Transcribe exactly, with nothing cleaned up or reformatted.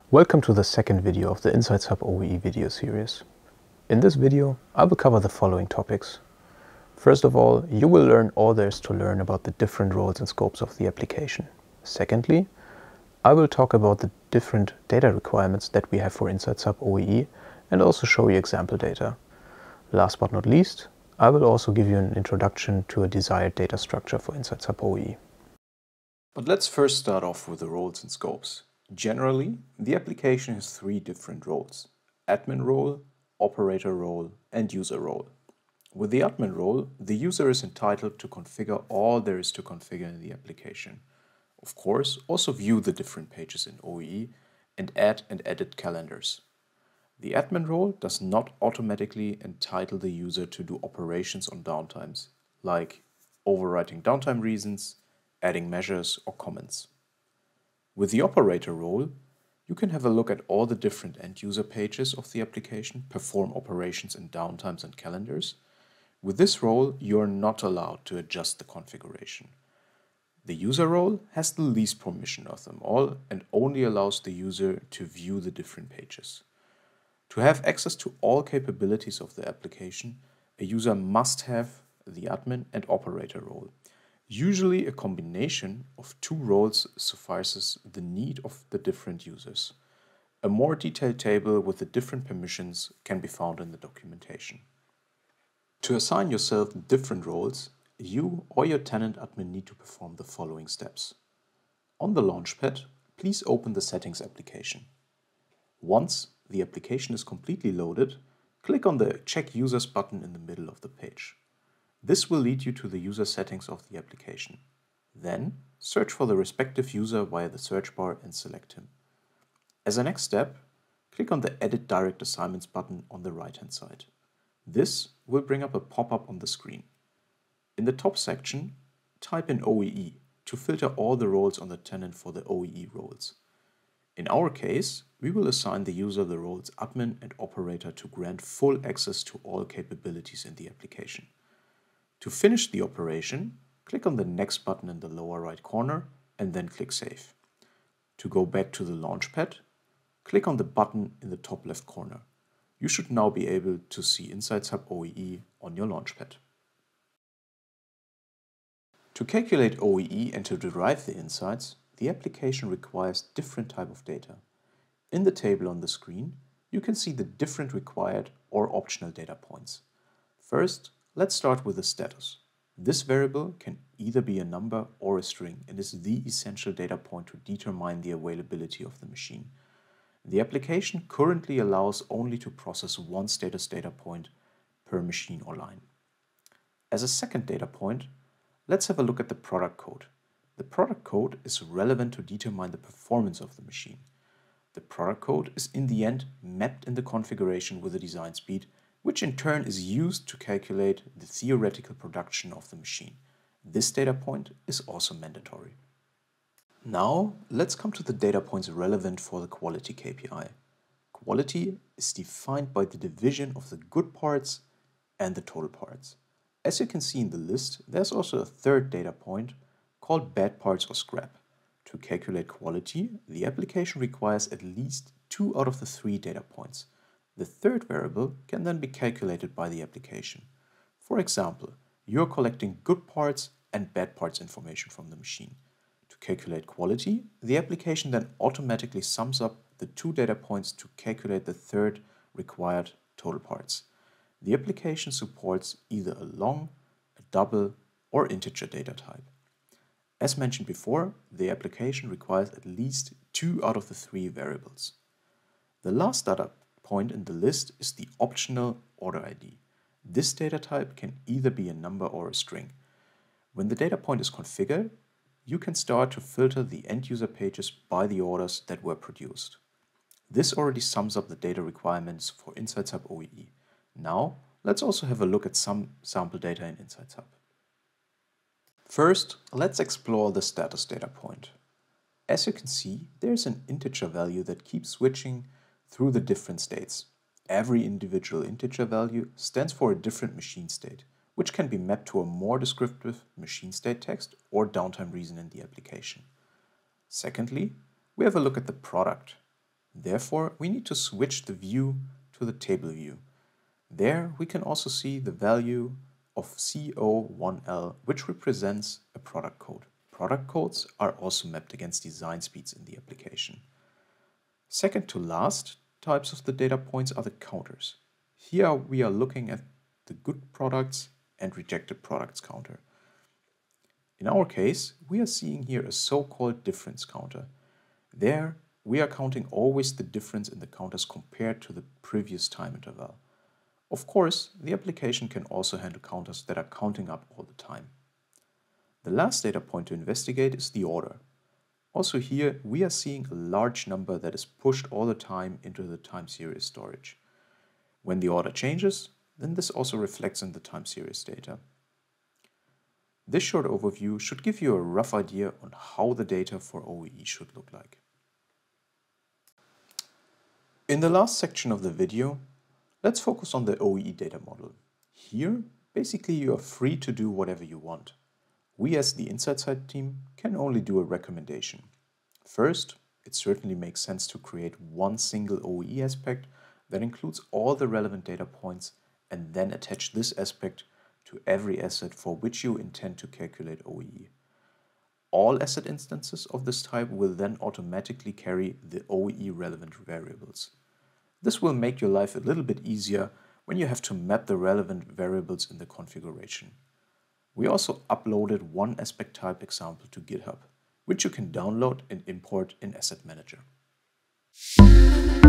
Welcome to the second video of the Insights Hub O E E video series. In this video, I will cover the following topics. First of all, you will learn all there is to learn about the different roles and scopes of the application. Secondly, I will talk about the different data requirements that we have for Insights Hub O E E and also show you example data. Last but not least, I will also give you an introduction to a desired data structure for Insights Hub O E E. But let's first start off with the roles and scopes. Generally, the application has three different roles: admin role, operator role, and user role. With the admin role, the user is entitled to configure all there is to configure in the application. Of course, also view the different pages in O E E and add and edit calendars. The admin role does not automatically entitle the user to do operations on downtimes, like overwriting downtime reasons, adding measures or comments. With the operator role, you can have a look at all the different end-user pages of the application, perform operations in downtimes and calendars. With this role, you are not allowed to adjust the configuration. The user role has the least permission of them all and only allows the user to view the different pages. To have access to all capabilities of the application, a user must have the admin and operator role. Usually a combination of two roles suffices the need of the different users. A more detailed table with the different permissions can be found in the documentation. To assign yourself different roles, you or your tenant admin need to perform the following steps. On the Launchpad, please open the Settings application. Once the application is completely loaded, click on the Check Users button in the middle of the page. This will lead you to the user settings of the application. Then, search for the respective user via the search bar and select him. As a next step, click on the Edit Direct Assignments button on the right-hand side. This will bring up a pop-up on the screen. In the top section, type in O E E to filter all the roles on the tenant for the O E E roles. In our case, we will assign the user the roles admin and operator to grant full access to all capabilities in the application. To finish the operation, click on the Next button in the lower right corner and then click Save. To go back to the Launchpad, click on the button in the top left corner. You should now be able to see Insights Hub O E E on your Launchpad. To calculate O E E and to derive the insights, the application requires different type of data. In the table on the screen, you can see the different required or optional data points. First, let's start with the status. This variable can either be a number or a string and is the essential data point to determine the availability of the machine. The application currently allows only to process one status data point per machine or line. As a second data point, let's have a look at the product code. The product code is relevant to determine the performance of the machine. The product code is in the end mapped in the configuration with the design speed, which in turn is used to calculate the theoretical production of the machine. This data point is also mandatory. Now, let's come to the data points relevant for the quality K P I. Quality is defined by the division of the good parts and the total parts. As you can see in the list, there's also a third data point called bad parts or scrap. To calculate quality, the application requires at least two out of the three data points. The third variable can then be calculated by the application. For example, you're collecting good parts and bad parts information from the machine. To calculate quality, the application then automatically sums up the two data points to calculate the third required total parts. The application supports either a long, a double, or integer data type. As mentioned before, the application requires at least two out of the three variables. The last data point in the list is the optional order I D. This data type can either be a number or a string. When the data point is configured, you can start to filter the end-user pages by the orders that were produced. This already sums up the data requirements for Insights Hub O E E. Now, let's also have a look at some sample data in Insights Hub. First, let's explore the status data point. As you can see, there's an integer value that keeps switching through the different states. Every individual integer value stands for a different machine state, which can be mapped to a more descriptive machine state text or downtime reason in the application. Secondly, we have a look at the product. Therefore, we need to switch the view to the table view. There we can also see the value of C O one L, which represents a product code. Product codes are also mapped against design speeds in the application. Second to last types of the data points are the counters. Here we are looking at the good products and rejected products counter. In our case, we are seeing here a so-called difference counter. There, we are counting always the difference in the counters compared to the previous time interval. Of course, the application can also handle counters that are counting up all the time. The last data point to investigate is the order. Also here, we are seeing a large number that is pushed all the time into the time series storage. When the order changes, then this also reflects in the time series data. This short overview should give you a rough idea on how the data for O E E should look like. In the last section of the video, let's focus on the O E E data model. Here, basically you are free to do whatever you want. We as the Insights Hub team can only do a recommendation. First, it certainly makes sense to create one single O E E aspect that includes all the relevant data points and then attach this aspect to every asset for which you intend to calculate O E E. All asset instances of this type will then automatically carry the O E E relevant variables. This will make your life a little bit easier when you have to map the relevant variables in the configuration. We also uploaded one aspect type example to GitHub, which you can download and import in Asset Manager.